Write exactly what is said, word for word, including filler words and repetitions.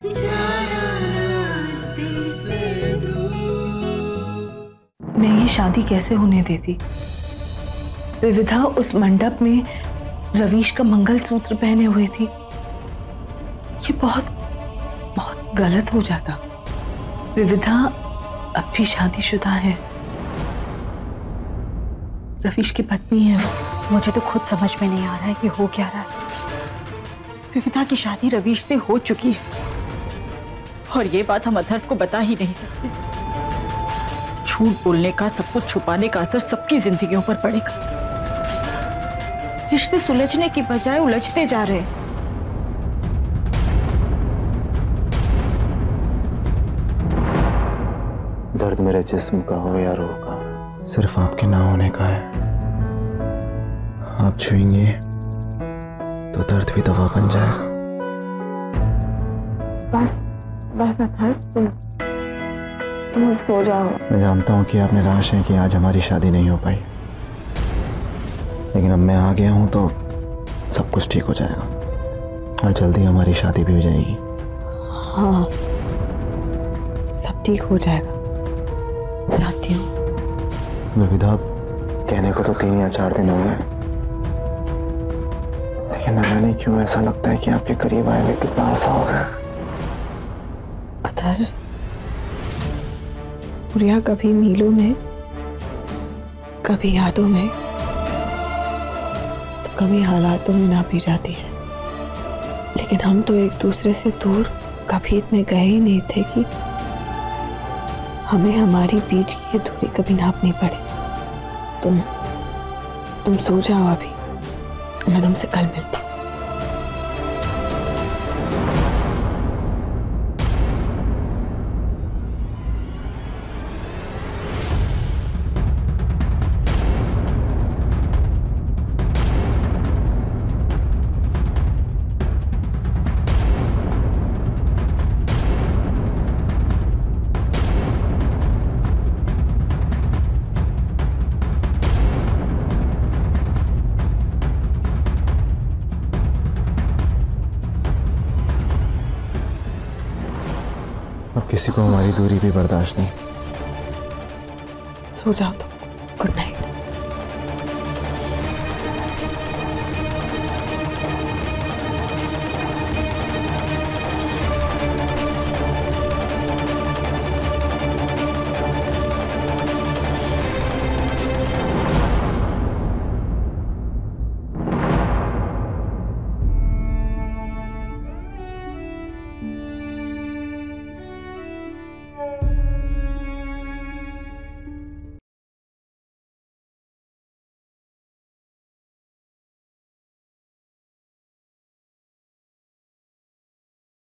मैं ये शादी कैसे होने देती? विविधा उस मंडप में रवीश का मंगलसूत्र पहने हुए थी। ये बहुत बहुत गलत हो जाता। विविधा अब भी शादीशुदा है, रवीश की पत्नी है वो। मुझे तो खुद समझ में नहीं आ रहा है कि हो क्या रहा है। विविधा की शादी रवीश से हो चुकी है और ये बात हम अथर्व को बता ही नहीं सकते। झूठ बोलने का, सब कुछ छुपाने का असर सबकी जिंदगियों पर पड़ेगा। रिश्ते सुलझने की बजाय उलझते जा रहे हैं। दर्द मेरे जिस्म का हो या रूह का, सिर्फ आपके ना होने का है। आप छुएंगे तो दर्द भी दवा बन जाएगा। बस बस अथर्व, तुम तुम सो जाओ। मैं जानता हूँ कि आप निराश हैं कि आज हमारी शादी नहीं हो पाई, लेकिन अब मैं आ गया हूँ तो सब कुछ ठीक हो जाएगा और जल्दी हमारी शादी भी हो जाएगी। हाँ, सब ठीक हो जाएगा, जानती हूँ। विविधा, कहने को तो तीन या चार दिन हो गए, लेकिन पता नहीं क्यों ऐसा लगता है कि आपके करीब आए हुए कितना आसा हो गया। अथर्व, प्रिया कभी मीलों में, कभी यादों में, तो कभी हालातों में नापी जाती है। लेकिन हम तो एक दूसरे से दूर कभी इतने गए ही नहीं थे कि हमें हमारी बीच की ये दूरी कभी नापनी पड़े। तुम तुम सो जाओ अभी, मैं तुमसे कल मिलती हूँ। अब किसी को हमारी दूरी भी बर्दाश्त नहीं। सो जाओ तुम, गुड नाइट।